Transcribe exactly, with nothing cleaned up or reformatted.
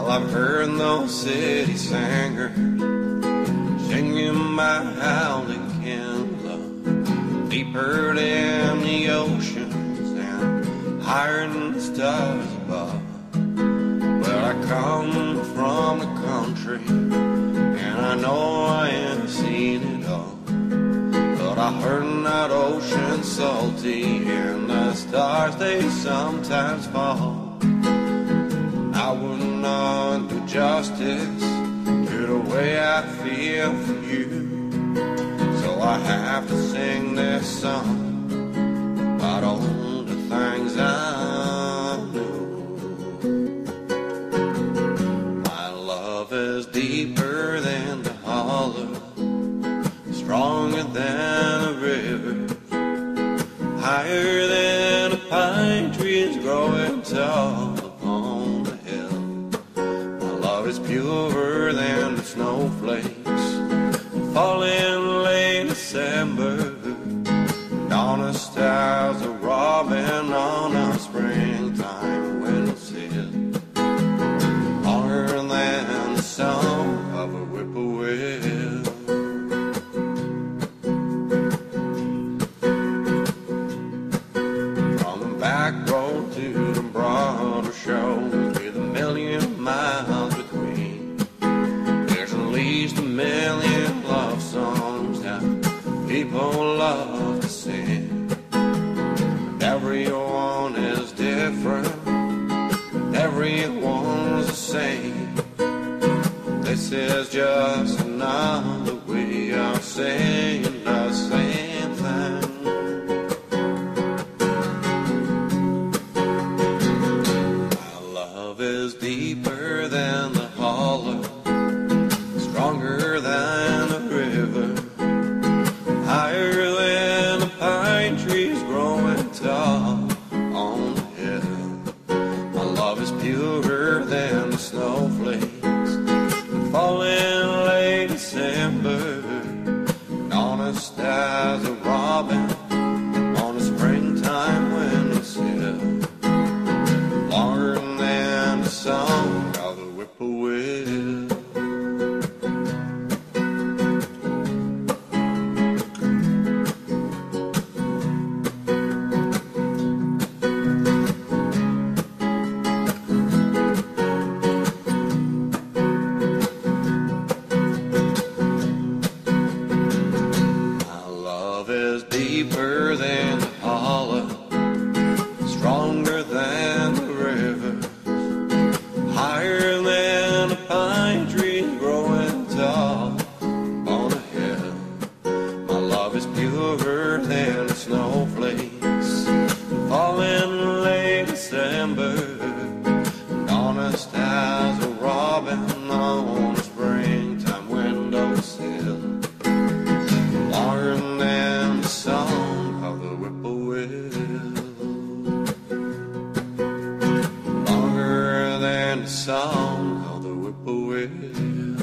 Well, I've heard those city singers singing about how they can love deeper than the oceans and higher than the stars above. Well, I come from the country and I know I ain't seen it all, but I heard that ocean salty and the stars they sometimes fall. I would not do justice to the way I feel for you, so I have to sing this song about all the things I knew. My love is deeper than the holler, stronger than a river, higher than the pine trees growing tall upon the hill. My love is purer than the snowflakes falling in late December, and honest as a robin on a springtime windowsill, longer than the song of a whippoorwill. Back road to the broader shows with a million miles between. There's at least a million love songs that people love to sing. But everyone is different, everyone's the same. This is just another way of saying the same thing. Is deeper than the holler, stronger than the river, higher than the pine trees growing tall on the hill. My love is purer than the snowflakes falling late December, and honest as a robin on a springtime windowsill, longer than the song of the whippoorwill. My love is deeper than the holler, stronger than the river, higher than the pine trees growing tall on a hill. My love is purer than the snowflakes falling late December, and honest as a robin on a springtime windowsill, longer than the song of the whippoorwill. Song of the whippoorwill.